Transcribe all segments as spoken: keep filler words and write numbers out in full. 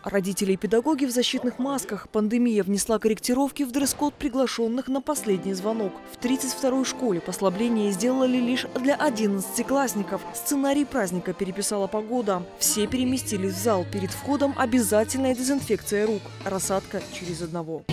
Родители и педагоги в защитных масках. Пандемия внесла корректировки в дресс-код приглашенных на последний звонок. В тридцать второй школе послабление сделали лишь для одиннадцатиклассников. Сценарий праздника переписала погода. Все переместились в зал. Перед входом обязательная дезинфекция рук. Рассадка через одного.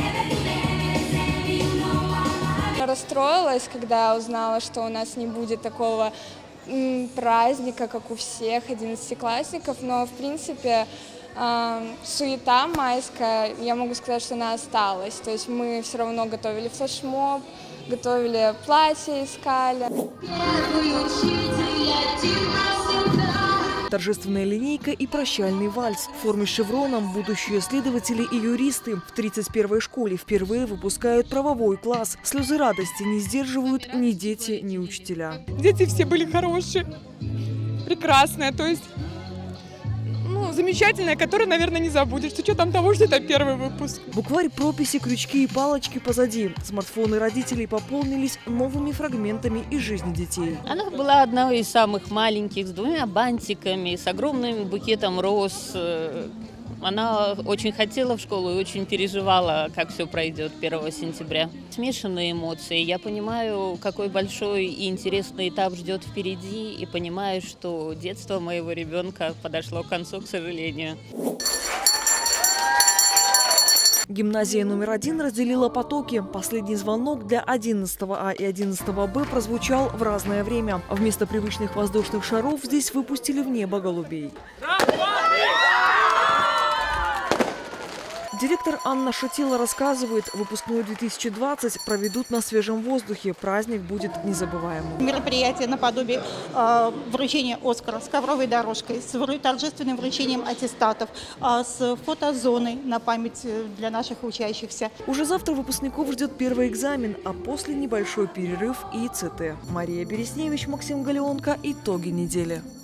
Расстроилась, когда узнала, что у нас не будет такого праздника, как у всех одиннадцатиклассников, но в принципе э, суета майская, я могу сказать, что она осталась. То есть мы все равно готовили флешмоб, готовили платья, искали. Торжественная линейка и прощальный вальс. В форме с шевроном будущие следователи и юристы в тридцать первой школе впервые выпускают правовой класс. Слезы радости не сдерживают ни дети, ни учителя. Дети все были хорошие, прекрасные, то есть ну, замечательные, которые, наверное, не забудешь, с учетом того, что это первый выпуск. Букварь, прописи, крючки и палочки позади. Смартфоны родителей пополнились новыми фрагментами из жизни детей. Она была одной из самых маленьких, с двумя бантиками, с огромным букетом роз. Она очень хотела в школу и очень переживала, как все пройдет первого сентября. Смешанные эмоции. Я понимаю, какой большой и интересный этап ждет впереди, и понимаю, что детство моего ребенка подошло к концу, к сожалению. Гимназия номер один разделила потоки. Последний звонок для одиннадцатого А и одиннадцатого Б прозвучал в разное время. Вместо привычных воздушных шаров здесь выпустили в небо голубей. Директор Анна Шатила рассказывает, выпускной две тысячи двадцать проведут на свежем воздухе. Праздник будет незабываемым. Мероприятие наподобие э, вручения «Оскара» с ковровой дорожкой, с торжественным вручением аттестатов, э, с фотозоной на память для наших учащихся. Уже завтра выпускников ждет первый экзамен, а после небольшой перерыв и ЦТ. Мария Бересневич, Максим Галеонко. Итоги недели.